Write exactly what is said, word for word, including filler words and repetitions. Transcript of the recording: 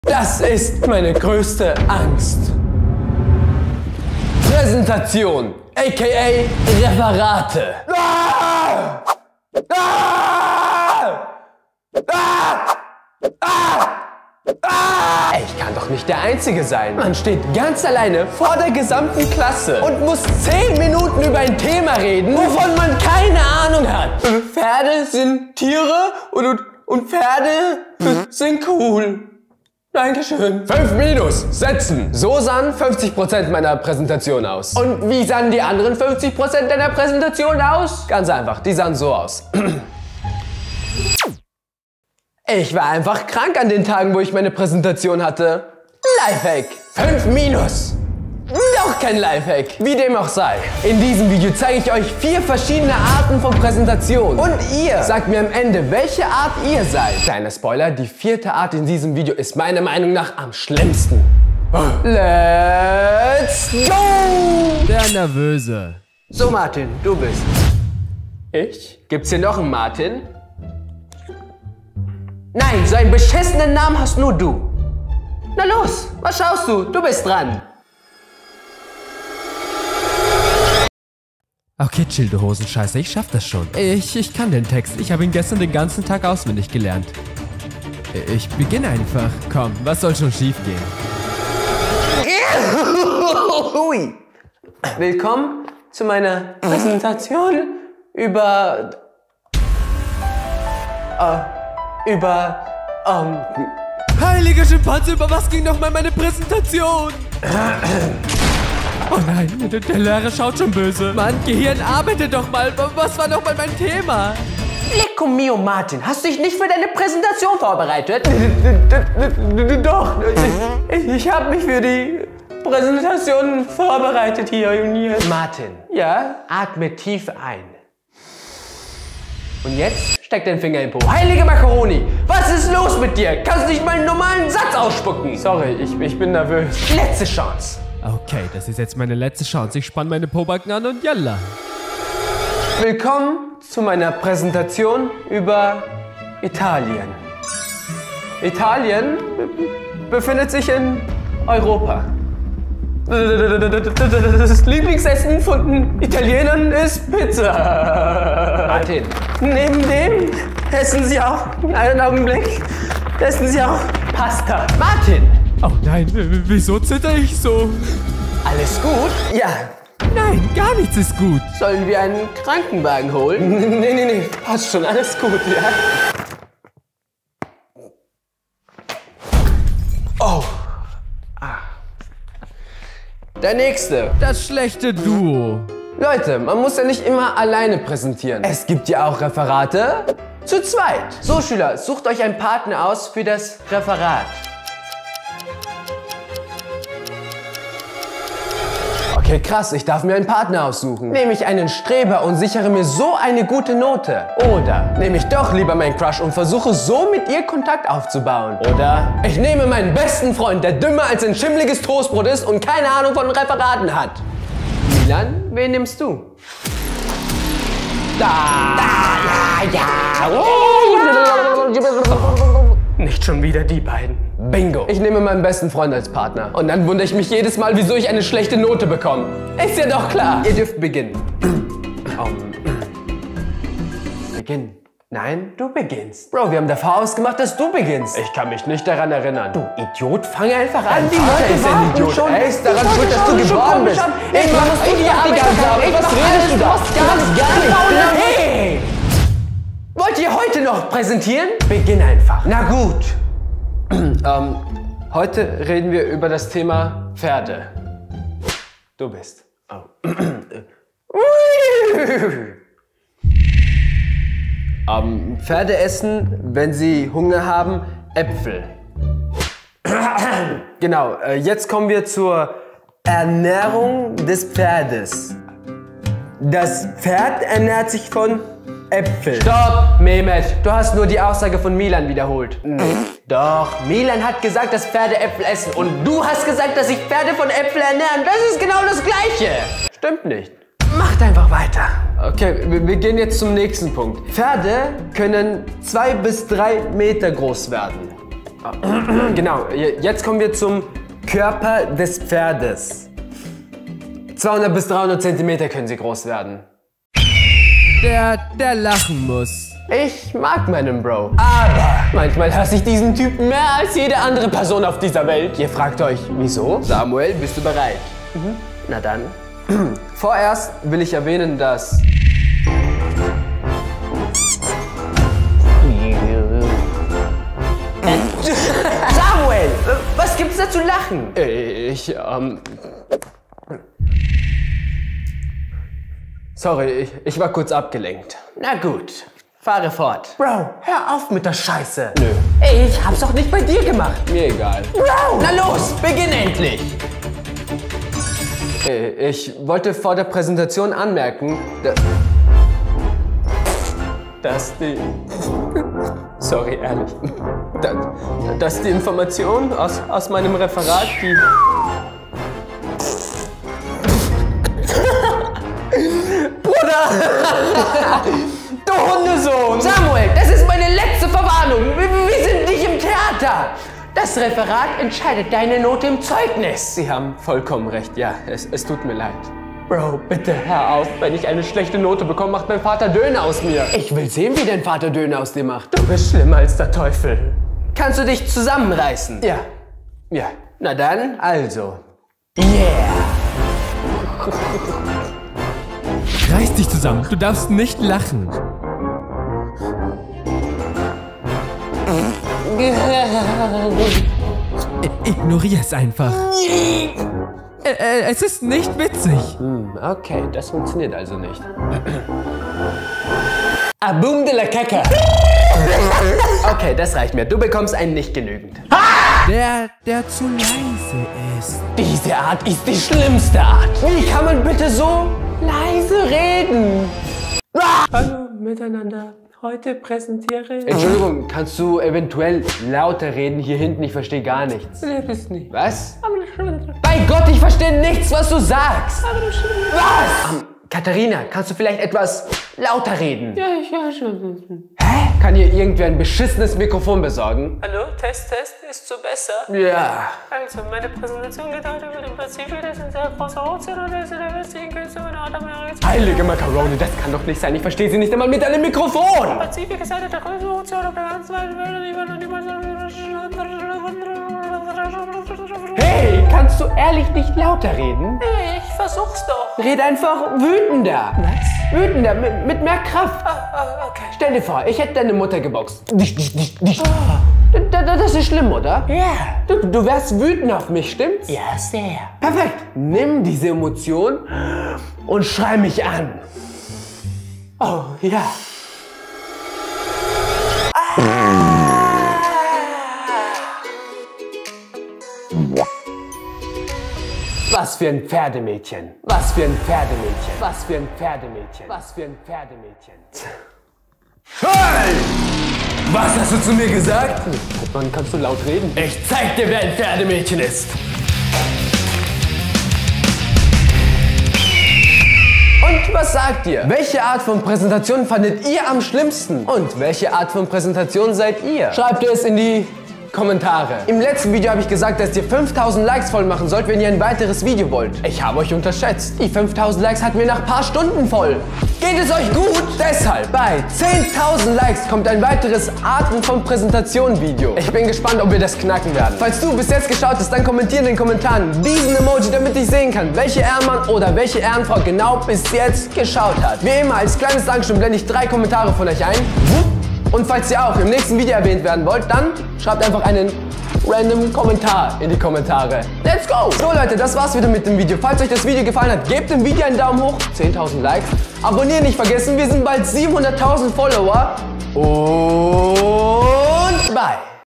Das ist meine größte Angst. Präsentation, aka Referate. Ah! Ah! Ah! Ah! Ah! Ich kann doch nicht der Einzige sein. Man steht ganz alleine vor der gesamten Klasse und muss zehn Minuten über ein Thema reden, wovon man keine Ahnung hat. Pferde sind Tiere und, und, und Pferde mhm. sind cool. Dankeschön. Fünf Minus. Setzen. So sahen fünfzig Prozent meiner Präsentation aus. Und wie sahen die anderen fünfzig Prozent deiner Präsentation aus? Ganz einfach, die sahen so aus. Ich war einfach krank an den Tagen, wo ich meine Präsentation hatte. Lifehack. Fünf Minus. Doch kein Lifehack. Wie dem auch sei. In diesem Video zeige ich euch vier verschiedene Arten von Präsentation. Und ihr sagt mir am Ende, welche Art ihr seid. Kleiner Spoiler, die vierte Art in diesem Video ist meiner Meinung nach am schlimmsten. Let's go! Der Nervöse. So Martin, du bist. Ich? Gibt's hier noch einen Martin? Nein, so einen beschissenen Namen hast nur du. Na los, was schaust du? Du bist dran. Okay, chill, du Hosenscheiße, ich schaff das schon. Ich, ich kann den Text, ich habe ihn gestern den ganzen Tag auswendig gelernt. Ich beginne einfach. Komm, was soll schon schief gehen? Willkommen zu meiner Präsentation über... Uh, über... Um, Heiliger Schimpanse, über was ging nochmal meine Präsentation? Oh nein, der, der Lehrer schaut schon böse. Mann, Gehirn, arbeite doch mal. Was war nochmal mein Thema? Lecco mio, Martin. Hast du dich nicht für deine Präsentation vorbereitet? Doch. Ich, ich habe mich für die Präsentation vorbereitet hier und hier. Martin. Ja? Atme tief ein. Und jetzt steck deinen Finger in den Po. Heilige Macaroni, was ist los mit dir? Kannst du nicht mal einen normalen Satz ausspucken? Sorry, ich, ich bin nervös. Letzte Chance. Okay, das ist jetzt meine letzte Chance. Ich spann meine Pobacken an und yalla. Willkommen zu meiner Präsentation über Italien. Italien befindet sich in Europa. Das Lieblingsessen von Italienern ist Pizza. Martin. Neben dem essen sie auch, einen Augenblick, essen sie auch Pasta. Martin. Oh nein, wieso zitter ich so? Alles gut? Ja. Nein, gar nichts ist gut. Sollen wir einen Krankenwagen holen? Nee, nee, nee, passt schon, alles gut, ja? Oh. Ah. Der nächste. Das schlechte Duo. Leute, man muss ja nicht immer alleine präsentieren. Es gibt ja auch Referate zu zweit. So, Schüler, sucht euch einen Partner aus für das Referat. Okay, krass, ich darf mir einen Partner aussuchen. Nehme ich einen Streber und sichere mir so eine gute Note? Oder nehme ich doch lieber meinen Crush und versuche so mit ihr Kontakt aufzubauen? Oder ich nehme meinen besten Freund, der dümmer als ein schimmliges Toastbrot ist und keine Ahnung von Referaten hat. Milan, wen nimmst du? Da! Da! Ja! Ja! Nicht schon wieder die beiden. Bingo. Ich nehme meinen besten Freund als Partner. Und dann wundere ich mich jedes Mal, wieso ich eine schlechte Note bekomme. Ist ja doch klar. Ihr dürft beginnen. um, beginnen. Nein, du beginnst. Bro, wir haben davor ausgemacht, dass du beginnst. Ich kann mich nicht daran erinnern. Du Idiot, fange einfach an. Die Leute ist ein Idiot. Schon. Er ist daran schuld, dass du geboren bist. Ich mach musst du die Arbeit haben. Was redest du da? Du machst gar nichts. Hey! Wollt ihr heute noch präsentieren? Beginn einfach. Na gut. ähm, heute reden wir über das Thema Pferde. Du bist. Oh. ähm, Pferde essen, wenn sie Hunger haben, Äpfel. Genau, äh, jetzt kommen wir zur Ernährung des Pferdes. Das Pferd ernährt sich von Äpfel. Stopp, Mehmet. Du hast nur die Aussage von Milan wiederholt. Nee. Doch, Milan hat gesagt, dass Pferde Äpfel essen. Und du hast gesagt, dass sich Pferde von Äpfeln ernähren. Das ist genau das Gleiche. Stimmt nicht. Macht einfach weiter. Okay, wir, wir gehen jetzt zum nächsten Punkt. Pferde können zwei bis drei Meter groß werden. Genau, jetzt kommen wir zum Körper des Pferdes. zweihundert bis dreihundert Zentimeter können sie groß werden. Der, der lachen muss. Ich mag meinen Bro, aber manchmal hasse ich diesen Typen mehr als jede andere Person auf dieser Welt. Ihr fragt euch, wieso? Samuel, bist du bereit? Mhm. Na dann. Vorerst will ich erwähnen, dass... Samuel, was gibt's da zu lachen? Ich, ähm... Sorry, ich, ich war kurz abgelenkt. Na gut, fahre fort. Bro, hör auf mit der Scheiße. Nö. Ey, ich hab's doch nicht bei dir gemacht. Mir egal. Bro! Na los, beginn endlich! Ich wollte vor der Präsentation anmerken, dass die... Sorry, ehrlich. Dass die Information aus, aus meinem Referat, die... Bruder! Du Hundesohn! Samuel, das ist meine letzte Verwarnung. Wir, wir sind nicht im Theater. Das Referat entscheidet deine Note im Zeugnis. Sie haben vollkommen recht, ja. Es, es tut mir leid. Bro, bitte hör auf. Wenn ich eine schlechte Note bekomme, macht mein Vater Döner aus mir. Ich will sehen, wie dein Vater Döner aus dir macht. Du bist schlimmer als der Teufel. Kannst du dich zusammenreißen? Ja. Ja. Na dann, also. Yeah. Reiß dich zusammen. Du darfst nicht lachen. Ignorier es einfach. Äh, äh, es ist nicht witzig. Hm, okay, das funktioniert also nicht. Ah, boom de la Kacke. Okay, das reicht mir. Du bekommst einen nicht genügend. Der, der zu leise ist. Diese Art ist die schlimmste Art. Wie kann man bitte so leise reden? Ah! Hallo miteinander. Heute präsentiere ich... Entschuldigung, kannst du eventuell lauter reden? Hier hinten, ich verstehe gar nichts. Nee, bist nicht. Was? Bei Gott, ich verstehe nichts, was du sagst. Was? Um, Katharina, kannst du vielleicht etwas lauter reden? Ja, ich höre schon. Hä? Kann hier irgendwer ein beschissenes Mikrofon besorgen? Hallo, Test, Test, ist so besser? Ja. Also, meine Präsentation geht heute über den Pazifik, das ist ein sehr großer Ozean und das ist der westlichen Küste von Nordamerika. Heilige Macaroni, das kann doch nicht sein. Ich verstehe sie nicht einmal mit einem Mikrofon. Der Pazifik ist einer der größten Ozeane auf der ganzen Welt. Hey, kannst du ehrlich nicht lauter reden? Ich versuch's doch. Red einfach wütender. Was? Wütender, mit, mit mehr Kraft. Ah, ah, okay. Stell dir vor, ich hätte deine Mutter geboxt. Oh. Das ist schlimm, oder? Ja. Yeah. Du, du wärst wütend auf mich, stimmt's? Ja, sehr. Perfekt. Nimm diese Emotion und schrei mich an. Oh, ja. Ah. Was für ein Pferdemädchen. Was für ein Pferdemädchen. Was für ein Pferdemädchen. Was für ein Pferdemädchen. Hey! Was hast du zu mir gesagt? Wann kannst du laut reden? Ich zeig dir, wer ein Pferdemädchen ist. Und was sagt ihr? Welche Art von Präsentation fandet ihr am schlimmsten? Und welche Art von Präsentation seid ihr? Schreibt es in die Kommentare. Im letzten Video habe ich gesagt, dass ihr fünftausend Likes voll machen sollt, wenn ihr ein weiteres Video wollt. Ich habe euch unterschätzt. Die fünftausend Likes hatten wir nach ein paar Stunden voll. Geht es euch gut? Deshalb, bei zehntausend Likes kommt ein weiteres Arten von Präsentation Video. Ich bin gespannt, ob wir das knacken werden. Falls du bis jetzt geschaut hast, dann kommentier in den Kommentaren diesen Emoji, damit ich sehen kann, welche Ehrenmann oder welche Ehrenfrau genau bis jetzt geschaut hat. Wie immer, als kleines Dankeschön blende ich drei Kommentare von euch ein. Und falls ihr auch im nächsten Video erwähnt werden wollt, dann schreibt einfach einen random Kommentar in die Kommentare. Let's go! So Leute, das war's wieder mit dem Video. Falls euch das Video gefallen hat, gebt dem Video einen Daumen hoch, zehntausend Likes. Abonnieren nicht vergessen, wir sind bald siebenhunderttausend Follower. Und bye!